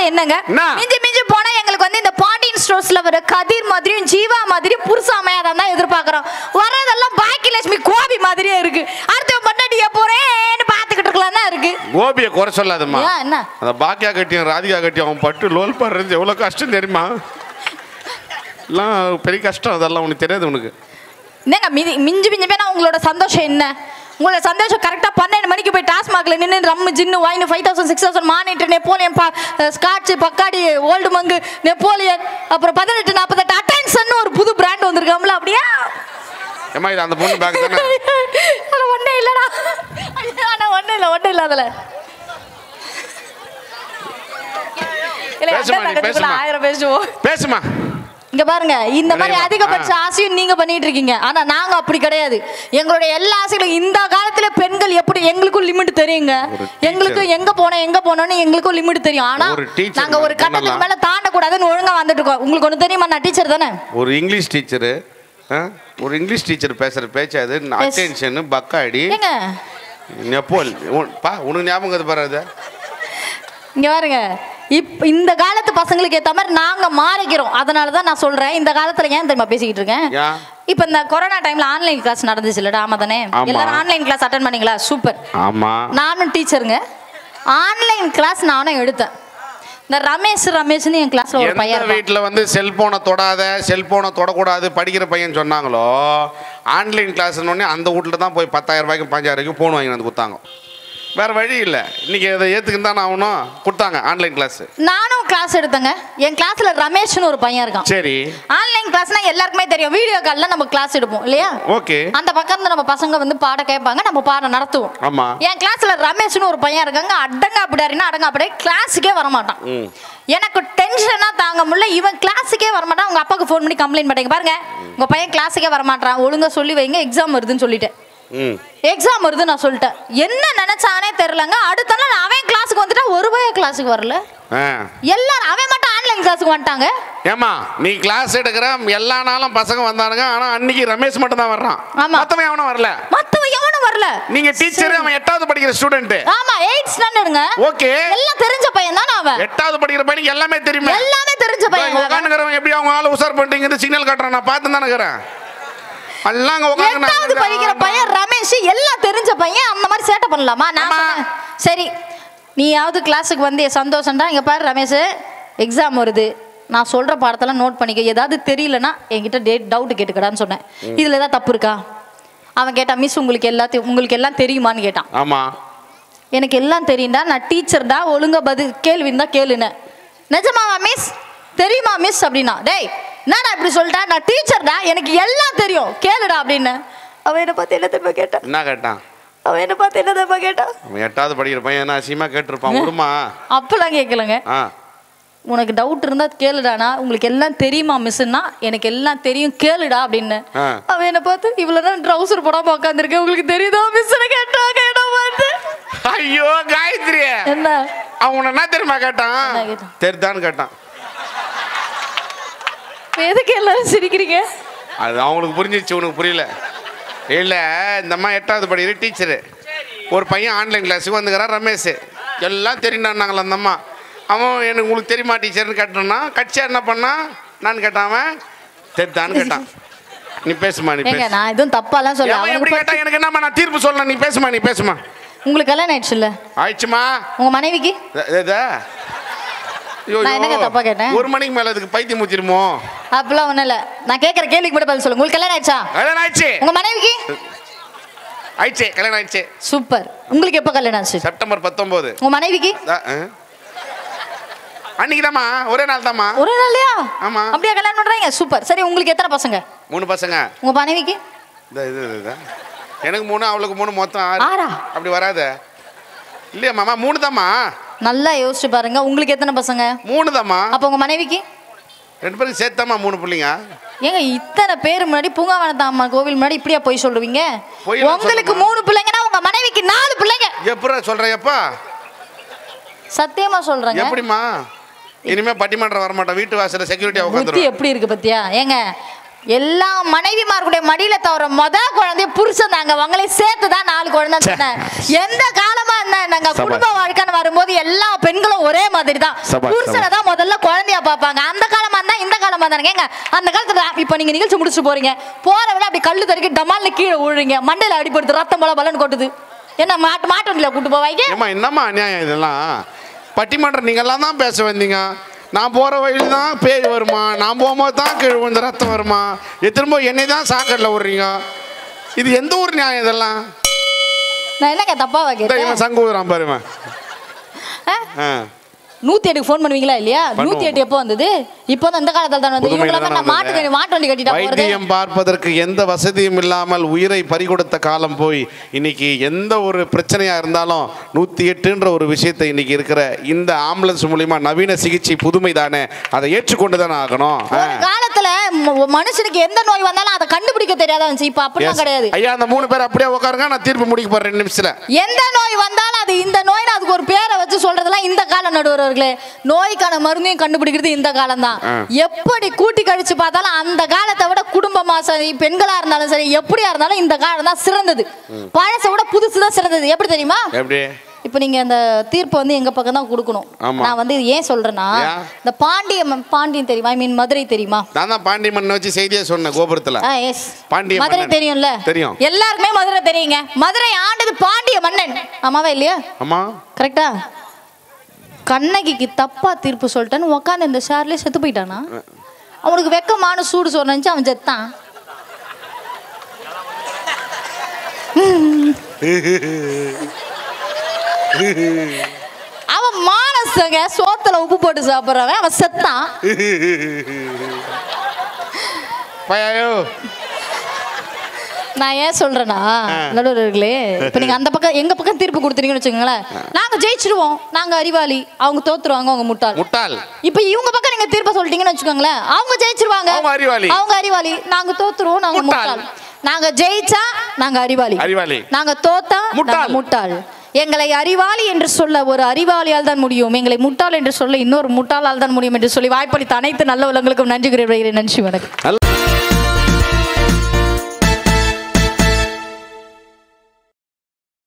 என்னங்க, மிஞ்சி மிஞ்சி போனா எங்களுக்கு வந்து இந்த பாண்டியன் ஸ்டோர்ஸ்ல வர கதிர் மாதிரியும் ஜீவா மாதிரி புருஷாமையாதான் தான் எதிர்பார்க்கறோம். வரதெல்லாம் பாக்கியலட்சுமி கோபி மாதிரியே இருக்கு. அடுத்த பொண்டாட்டியா போறேன்னு பாத்துக்கிட்டு இருக்கலாம் தான் இருக்கு. கோபியை குறை சொல்லாதம்மா. என்ன அந்த பாக்கியா கட்டியும் ராதிகா கட்டியும் அவன் பட்டு லோல் படுறது எவ்வளவு கஷ்டம் தெரியுமா? எல்லாம் பெரிய கஷ்டம். அதெல்லாம் உனக்கு தெரியாது. உனக்கு என்னங்க மிஞ்சி மிஞ்சி போனா உங்களோட சந்தோஷம் என்ன? உங்களோட சந்தோஷம் கரெக்டாக 12 மணிக்கு போய் டாஸ்மாகில் நின்று rum gin wine 5000 6000 monitor Napoleon scotch Bacardi old monk Napoleon அப்புறம் 1848 அட்டென்ஷன் ஒரு புது பிராண்ட் வந்திருக்காமல. அப்படியே ஏமா இது அந்த பொண்ணு பேக் தானே? அது ஒண்ணே இல்லடா. அண்ணா ஒண்ணே இல்ல அதுல. இல்ல 1000 பேசுவோம். பேசுமா. இங்க பாருங்க, இந்த மாதிரி அதிகபட்ச ஆசையும் நீங்க பண்ணிட்டு இருக்கீங்க. ஆனா நாங்க அப்படி கிடையாது. எங்களுடைய எல்லா ஆசைகளும் இந்த காலத்துல பெண்கள் எப்படி எங்களுக்கும் லிமிட் தெரியுங்க. எங்களுக்கு எங்க போனோம்னு எங்களுக்கும் லிமிட் தெரியும். ஆனா நாங்க ஒரு கட்டத்துக்கு மேல தாண்ட கூடாதுன்னு ஒழுங்கா வந்துட்டு இருக்கோம். உங்களுக்கு ஒண்ணு தெரியுமா? நான் டீச்சர் தானே. ஒரு இங்கிலீஷ் டீச்சர் பேசுற பேச்சு அது. அட்டென்ஷன் பக்காடி நெப்போல் உனக்கு ஞாபகம் பாரு. இங்க பாருங்க, இந்த காலத்து பசங்களுக்கு ஏத்த மாதிரி நாங்க மாறிக்கிறோம். அதனாலதான் நான் சொல்றேன். இந்த காலத்துல ஏன் தெரியுமா பேசிக்கிட்டு இருக்கேன்? இப்ப இந்த கொரோனா டைம்ல ஆன்லைன் கிளாஸ் நடந்துச்சு இல்லடா? ஆமா தானே? எல்லாரும் ஆன்லைன் கிளாஸ் அட்டெண்ட் பண்ணீங்களா? சூப்பர். ஆமா, நானும் டீச்சருங்க. ஆன்லைன் கிளாஸ் நானும் எடுத்தேன். இந்த ரமேஷ்னு என் கிளாஸ்ல ஒரு பையன் வீட்டுல வந்து செல்போனை தொடக்கூடாது படிக்கிற பையன் சொன்னாங்களோ, ஆன்லைன் கிளாஸ் அந்த வீட்டுல தான் போய் 10,000 ரூபாய்க்கு 5000 ரூபாய்க்கு போன் வாங்கி வந்து கொடுத்தாங்க. வேற வழி இல்லை. இன்னைக்கு அதை ஏத்துக்கிட்டு தான் ஆகணும். கொடுத்தாங்க ஆன்லைன் கிளாஸ். நானும் கிளாஸ் எடுத்தேங்க. என் கிளாஸ்ல ரமேஷ்னு ஒரு பையன் இருக்கான். சரி. ஆன்லைன் கிளாஸ்னா எல்லாருக்குமே தெரியும். வீடியோ கால்ல நம்ம கிளாஸ் எடுப்போம் இல்லையா? ஓகே. அந்த பக்கம் இருந்து நம்ம பசங்க வந்து பாட கேட்பாங்க, நம்ம பாடம் நடத்துவோம். ஆமா. என் கிளாஸ்ல ரமேஷ்னு ஒரு பையன் இருக்காங்க. அடங்க அப்படியே கிளாஸுக்கே வர மாட்டான். எனக்கு டென்ஷனா தாங்க முடியல. இவன் கிளாஸுக்கே வர மாட்டான். உங்க அப்பாவுக்கு ஃபோன் பண்ணி கம்ப்ளைண்ட் பண்ணீங்க பாருங்க, உங்க பையன் கிளாஸுக்கே வர மாட்டான், ஒழுங்கா சொல்லி வைங்க, எக்ஸாம் வருதுன்னு சொல்லிட்டேன். எக்ஸாம் வருது நான் சொல்லிட்டேன். என்ன நினைச்சானே தெரியலங்க. அடுத்த நாள் அவன் கிளாஸுக்கு வந்துட்டா ஒரு பைய கிளாஸுக்கு வரல. எல்லாரும் அவன் மட்டும் ஆன்லைன் கிளாஸுக்கு வந்துட்டாங்க. ஏமா நீ கிளாஸ் எடுக்கிற எல்லா நாளும் பசங்க வந்தானுங்க. ஆனா அன்னைக்கு ரமேஷ் மட்டும் தான் வர்றான். மத்தவன் எவனும் வரல. நீங்க டீச்சர், அவன் 8வது படிக்கிற ஸ்டூடண்ட். ஆமா 8th ஸ்டாண்டர்ட்ங்க. ஓகே. எல்லாம் தெரிஞ்ச பையன் தான அவன். 8வது படிக்கிற பையனுக்கு எல்லாமே தெரியுமா? எல்லாமே தெரிஞ்ச பையன். உட்கார்ந்துக்கறவன் எப்படி அவங்க ஆளு உசார் பண்ணிட்டீங்கன்னு சிக்னல் காட்றான். நான் பார்த்து தானே இருக்கறேன். அல்லாங்க உட்கார்ந்து 8வது படிக்கிற பையன் ரமேஷ் எல்லாம் தெரிஞ்ச பையன். அந்த மாதிரி சேட்டை பண்ணலாமா? நான் சரி நீயாவது கிளாஸுக்கு வந்து சந்தோஷம்டா. இங்க பாரு ரமேஷ், எக்ஸாம் வருது, நான் சொல்ற பாடத்தெல்லாம் நோட் பண்ணிக்க, ஏதாவது தெரியலன்னா என்கிட்ட டவுட் கேட்டுக்கடான்னு சொன்னேன். இதுல ஏதாவது தப்பு இருக்கா? அவன் கேட்டான், மிஸ் உங்களுக்கு எல்லாம் தெரியுமான்னு கேட்டான். ஆமா எனக்கு எல்லாம் தெரியும்டா, நான் டீச்சர்டா, ஒழுங்கா பதில் கேள்வி இருந்தா கேளுன்னு. நிஜமாவா மிஸ்? தெரியுமா மிஸ் அப்படின்னா. டேய் நான் இப்படி சொல்லிட்டேன், நான் டீச்சர்டா, எனக்கு எல்லாம் தெரியும், கேளுடா அப்படின்னு. அவன் என்ன பார்த்து என்ன தெரியுமா கேட்டான்? என்ன கேட்டான்? அவன் என்ன பார்த்து என்ன தெரியுமா கேட்டான்? அவன் 8வது படிக்கிற பையன் என்ன அசியமா கேட்டிருப்பான். விடுமா? அப்பெல்லாம் கேட்கலங்க. உனக்கு டவுட் இருந்தா கேளுடானா, உங்களுக்கு எல்லாம் தெரியுமா மிஸ்ன்னா, எனக்கு எல்லாம் தெரியும் கேளுடா அப்படின்னு. அவன் என்ன பார்த்து இவ்வளவு ட்ரௌசர் போடாம உட்காந்துருக்கேன், உங்களுக்கு தெரியுதா மிஸ்ன்னு கேட்டாங்க. என்ன பார்த்து ஐயோ காயத்ரி, என்ன அவன் என்ன தெரியுமா கேட்டான்? தெரிதான்னு கேட்டான். எதுக்கு எல்லாரும் சிரிக்கிறீங்க? அது அவங்களுக்கு புரிஞ்சிச்சு, உனக்கு புரியல. இல்லை, இந்த அம்மா 8வது படிக்கிற டீச்சரு. ஒரு பையன் ஆன்லைன் கிளாஸுக்கு வந்துக்கிறான் ரமேஷ். எல்லாம் தெரியுண்டான்னாங்களா அந்த அம்மா. அவன் எனக்கு உங்களுக்கு தெரியுமா டீச்சர்னு கேட்டான்னா, கட்சியா என்ன பண்ணா நான் கேட்டான். அவன் தெரிதான்னு கேட்டான். நீ பேசுமா, நீ பேசு. நான் எதுவும் தப்பாலாம் சொல்ல. அவன் எப்படி கேட்டா எனக்கு என்னம்மா, நான் தீர்ப்பு சொல்லணும். நீ பேசுமா. உங்களுக்கு கல்யாணம் ஆயிடுச்சு இல்ல? ஆயிடுச்சுமா. உங்க மனைவிக்கு? நான் என்னங்க தப்பா கேட்டேன்? 1 மணிக்கு மேல அதுக்கு பைத்தியம் முச்சிருமோ? அப்பலாம் ஒண்ணும் இல்ல. நான் கேக்குற கேள்விக்கு மட்டும் பதில் சொல்லுங்க. உங்களுக்கு கல்யாணம் ஆயிடுச்சா? கல்யாணம் ஆயிடுச்சு. உங்க மனைவிக்கு? ஆயிடுச்சு, கல்யாணம் ஆயிடுச்சு. சூப்பர். உங்களுக்கு எப்ப கல்யாணம் ஆச்சு? செப்டம்பர் 19. உங்க மனைவிக்கு? அன்னைக்குதாம்மா, ஒரே நாள் தாம்மா. ஒரே நாள்லயா? ஆமா. அப்படியே கல்யாணம் பண்றீங்க? சூப்பர். சரி உங்களுக்கு எத்தனை பசங்க? 3 பசங்க. உங்க மனைவிக்கு? எனக்கு 3, அவளுக்கு 3, மொத்தம் 6. அப்படி வராது இல்லையா மாமா? 3 தாம்மா. நல்லா யோசிச்சு பாருங்க. உங்களுக்கு எத்தனை பசங்க? 3 தாம்மா. அப்ப உங்க மனைவிக்கு? 2 பேருக்கு சேர்த்தாம்மா 3 பிள்ளைங்க. ஏங்க இத்தனை பேர் முன்னாடி பூங்காவனத்தாம்மா கோவில் முன்னாடி இப்படியா போய் சொல்லுவீங்க? உங்களுக்கு 3 பிள்ளைங்கன்னா உங்க மனைவிக்கு 4 பிள்ளைங்க. எப்படா சொல்றேப்பா? சத்தியமா சொல்றேங்க. எப்படிமா? இனிமே பட்டிமன்றம் வர மாட்டோம், வீட்டு வாசல்ல செக்யூரிட்டியா உட்கார்ந்துரும். புத்தி எப்படி இருக்கு பத்தியா? ஏங்க எல்லா மனைவிமார்களுடைய மடியில தவிர குழந்தை புருஷன் தாங்க. அவங்களே சேர்த்து தான் 4 குழந்தை. எந்த காலம் காலமா நாங்க குடும்ப வாழ்க்கைன்னு வரும்போது எல்லா பெண்களும் ஒரே மாதிரி தான். புருஷனை தான் முதல்ல குழந்தையா பார்ப்பாங்க. அந்த காலமா இருந்தா இந்த காலமா தானே. அந்த காலத்துல இப்ப நீங்க நிகழ்ச்சி முடிச்சுட்டு போறீங்க, போற விட அப்படி கல்லு தறிக்கி டமால்ல கீழே விழுறீங்க, மண்டையில அடிபடுது, ரத்தம் போல பலன்னு கொட்டுது. என்ன மாட்டு வண்டியில கூட்டு போவாங்க? என்னம்மா அநியாயம் இதெல்லாம்? பட்டிமன்றம் நீங்க எல்லாம் தான் பேச வந்தீங்க. நான் போற வழியில தான் பேய் வருமா, நான் போகும்போது தான் கீழே கொஞ்சம் ரத்தம் வருமா, திரும்ப என்னை தான் சாக்கடையில் விடுறீங்க. இது எந்த ஒரு நியாயம் இதெல்லாம்? நான் என்னங்க தப்பா வைக்கிறேன்? சங்கு ஊதுறான் பாருமா. 108 ஃபோன் பண்ணுவீங்களா இல்லையா? 108 எப்போ வந்தது? இப்போ அந்த காலத்துல தான் வந்து நான் மாட்டு வண்டி கட்டிட்டா போறது. வைத்தியம் பார்ப்பதற்கு எந்த வசதியும் இல்லாமல் உயிரை பறிகொடுத்த காலம் போய் இன்னைக்கு எந்த ஒரு பிரச்சனையா இருந்தாலும் 108ன்ற ஒரு விஷயத்தை இன்னைக்கு இருக்கிற இந்த ஆம்புலன்ஸ் மூலமா நவீன சிகிச்சை புதுமை தானே, அதை ஏற்றுக்கொண்டு தானே ஆகணும். ஒரு காலத்துல மனுஷனுக்கு எந்த நோய் வந்தாலும் அதை கண்டுபிடிக்க தெரியாதா இருந்துச்சு. இப்ப அப்படிலாம் கிடையாது. ஐயா அந்த 3 பேர் அப்படியே உட்காருங்க, நான் தீர்ப்பு முடிக்க போறேன் 2 நிமிஷத்துல. எந்த நோய் வந்தாலும் அது இந்த நோய், அதுக்கு ஒரு பேரை வச்சு சொல்றதெல்லாம் இந்த காலம் நடுவர்களே. நோய்க்கான மருந்தையும் கண்டுபிடிக்கிறது இந்த காலம் தான். எப்படி கூட்டி கழிச்சு பார்த்தாலும் அந்த காலத்தை விட குடும்பமா சரி, பெண்களா இருந்தாலும் சரி, எப்படியா இருந்தாலும் இந்த காலம் தான் சிறந்தது. பழசை விட புதுசுதான் சிறந்தது. எப்படி தெரியுமா? எப்படி? இப்ப நீங்க அந்த தீர்ப்பு வந்து எங்க பக்கம் தான் கொடுக்கணும். நான் வந்து ஏன் சொல்றேன்னா, இந்த பாண்டியன் தெரியுமா? ஐ மீன் மதுரை தெரியுமா? நான் தான் பாண்டிய மன்னன் வச்சு செய்தியே சொன்னேன் கோபுரத்துல. பாண்டிய மதுரை தெரியும்ல? தெரியும். எல்லாருக்குமே மதுரை தெரியுங்க. மதுரை ஆண்டது பாண்டிய மன்னன். ஆமாவா இல்லையா? ஆமா. கரெக்டா? கண்ணகிக்கு தப்பா தீர்ப்பு சொல்லிட்டேன்னு உட்காந்து இந்த ஷேர்லயே செத்து போயிட்டானா? அவனுக்கு வெக்கமான சூடு சொன்னு அவன் செத்தான். அவன் மானசங்க சோத்துல உப்பு போட்டு சாப்பிடுறவன் அவன் செத்தான். நான் ஏன் சொல்றேன்னா நடுவர்களே, இப்ப நீங்க அந்த பக்கம் எங்க பக்கம் தீர்ப்பு கொடுத்துறீங்கன்னு வச்சுக்கோங்களேன், நாங்க ஜெயிச்சிருவோம், நாங்க அறிவாளி, அவங்க தோத்துருவாங்க, அவங்க முட்டாள். இப்ப இவங்க பக்கம் நீங்க தீர்ப்பு சொல்லிட்டீங்கன்னு வச்சுக்கோங்களேன், அவங்க ஜெயிச்சிருவாங்க, அவங்க அறிவாளி, நாங்க தோத்துருவோம், நாங்க முட்டாள். நாங்க ஜெயிச்சா நாங்க அறிவாளி, நாங்க தோத்தா முட்டாள். எங்களை அறிவாளி என்று சொல்ல ஒரு அறிவாளியால் தான் முடியும், எங்களை முட்டாள் என்று சொல்ல இன்னொரு முட்டாளால் தான் முடியும் என்று சொல்லி வாய்ப்பளித்த அனைத்து நல்ல உள்ளங்களுக்கும் நன்றி கூறுகிறேன். நன்றி, வணக்கம்.